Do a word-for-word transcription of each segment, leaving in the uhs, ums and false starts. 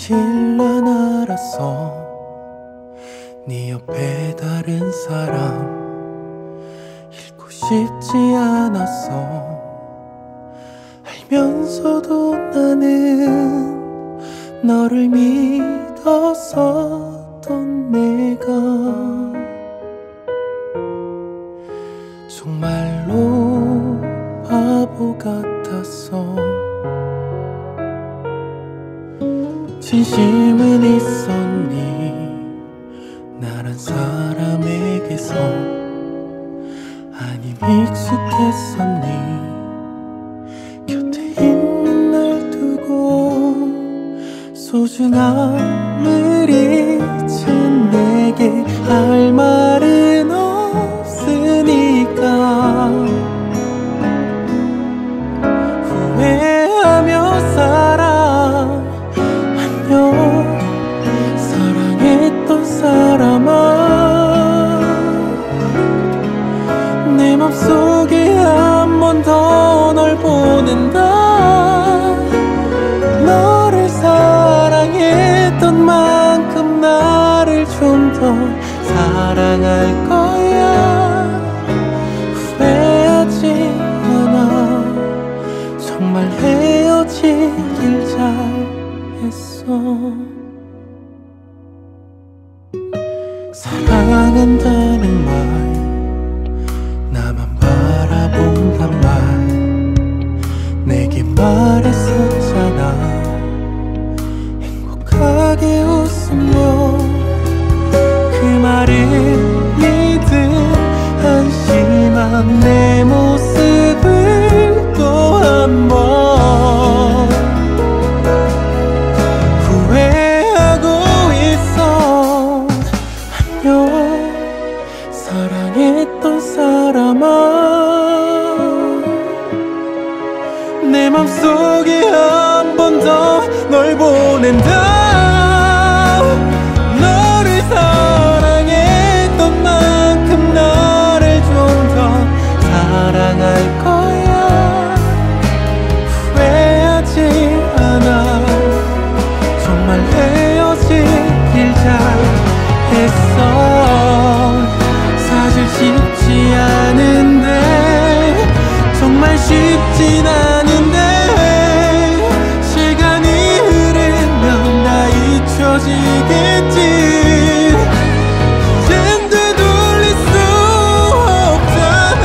사실 난 알았어. 네 옆에 다른 사람 잃고 싶지 않았어. 알면서도 나는 너를 믿었었던 내가 정말로 바보 같았어. 진심은 있었니 나란 사람에게서? 아님 익숙했었니 곁에 있는 날 두고 소중함을 잊은 내게 할 말은 없으니까 후회하며 살아. 안녕 사랑했던 사람아, 내 맘속에 한 번 더 널 보낸다. 너를 사랑했던 만큼 나를 좀 더 사랑할 거야. 후회하지 않아. 정말 헤어지길 잘했어. 사랑한다는 말 나만 바라본단 말 내게 말했었잖아. 행복하게 웃으며 그 말을 믿은 한심한 내 모습을 또 한 번 후회하고 있어. 안녕 사랑했던 사람아, 내 맘속에 한 번 더 널 보낸다. 너를 사랑했던 만큼 나를 좀 더 사랑할 거야. 후회하지 않아. 정말 헤어지길 잘했어. 사실 쉽지 않은데 정말 쉽진 않은데 시간이 흐르면 다 잊혀지겠지. 이젠 되돌릴 수 없잖아.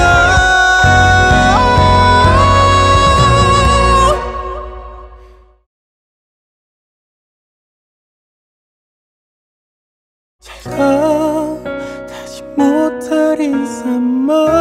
잘 가 다시 못할 인사만